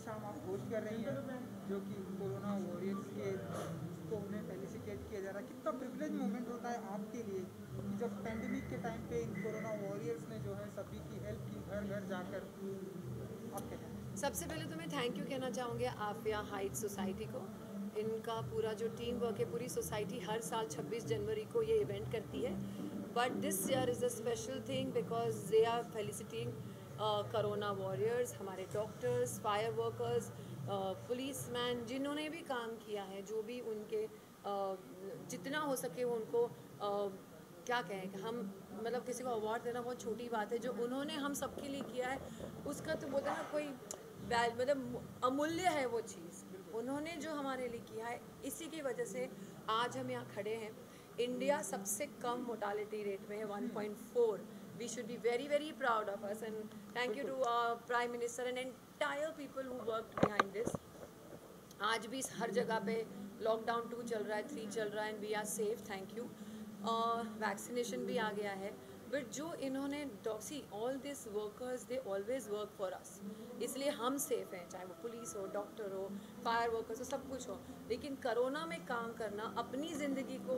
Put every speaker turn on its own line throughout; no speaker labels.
शाम आप होस्ट कर रही हैं, जो कि कोरोना वॉरियर्स के को उन्हें फेलिसिटेट किया जा रहा है। कितना प्रिविलेज मोमेंट होता है आपके लिए कि जब पैंडेमिक के टाइम पे इन कोरोना वॉरियर्स ने जो है सभी की हेल्प की, घर घर जाकर। आप क्या कहते हैं?
सबसे पहले तो मैं थैंक यू कहना चाहूँगी आफिया हाइट सोसाइटी को। इनका पूरा जो टीम वर्क है, पूरी सोसाइटी हर साल 26 जनवरी को ये इवेंट करती है, but this year is a special thing because they are felicitating corona warriors, हमारे डॉक्टर्स, फायर वर्कर्स, पुलिसमैन, जिन्होंने भी काम किया है, जो भी उनके जितना हो सके वो उनको क्या कहें कि हम मतलब किसी को अवार्ड देना बहुत छोटी बात है। जो उन्होंने हम सबके लिए किया है उसका तो बोलते हैं ना कोई मतलब अमूल्य है वो चीज़। उन्होंने जो हमारे लिए किया है, इसी की वजह से आज हम यहाँ खड़े हैं। इंडिया सबसे कम मोर्टालिटी रेट में है, 1.4। We should be very very proud of us and thank you to prime minister and entire people who work behind this. आज भी हर जगह पे लॉकडाउन 2 चल रहा है, 3 चल रहा है and we are safe, thank you. Vaccination भी आ गया है, बट जो इन्होंने see all this workers they always work for us, इसलिए हम सेफ हैं, चाहे वो पुलिस हो, डॉक्टर हो, फायर वर्कर्स हो, सब कुछ हो। लेकिन कोरोना में काम करना, अपनी ज़िंदगी को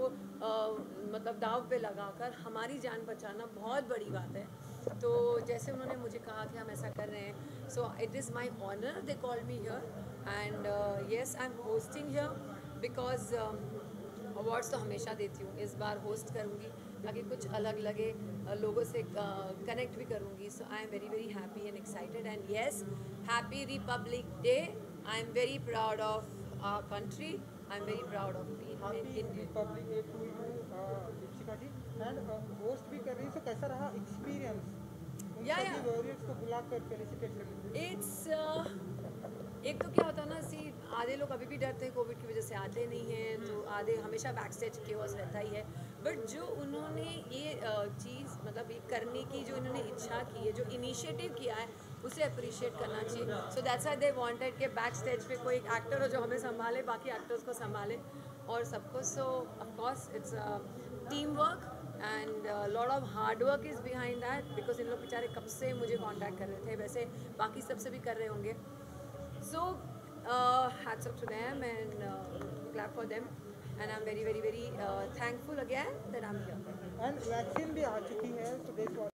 मतलब दाव पे लगाकर हमारी जान बचाना बहुत बड़ी बात है। तो जैसे उन्होंने मुझे कहा कि हम ऐसा कर रहे हैं, so it is my honour they call me here and yes I am hosting here because awards तो हमेशा देती हूँ, इस बार होस्ट करूँगी ताकि कुछ अलग लगे, लोगों से कनेक्ट भी करूँगी। So I am very very happy and excited and yes, happy Republic Day. I am very proud of our country, I am very proud of being Indian.
Republic Day to you Deepika ji. And host भी कर रही है, तो कैसा रहा experience उन
या
सभी वॉरियर्स को बुलाकर फेलिसिटेट करने?
इट्स एक तो क्या होता है ना, आधे लोग अभी भी डरते हैं, कोविड की वजह से आते नहीं हैं, तो आधे हमेशा बैक स्टेज केओस रहता ही है। बट जो उन्होंने ये चीज़ मतलब ये करने की जो इन्होंने इच्छा की है, जो इनिशिएटिव किया है, उसे अप्रिशिएट करना चाहिए। So that's why they wanted कि बैक स्टेज पे कोई एक एक्टर हो जो हमें संभाले, बाकी एक्टर्स को संभाले और सबको। So of course it's team work and lot of hard work is behind that, because इन लोग बेचारे कब से मुझे कॉन्टैक्ट कर रहे थे, वैसे बाकी सबसे भी कर रहे होंगे। So, hats off to them and clap for them. And I'm very, very, very thankful again that I'm here.
And vaccine भी आ चुकी है, so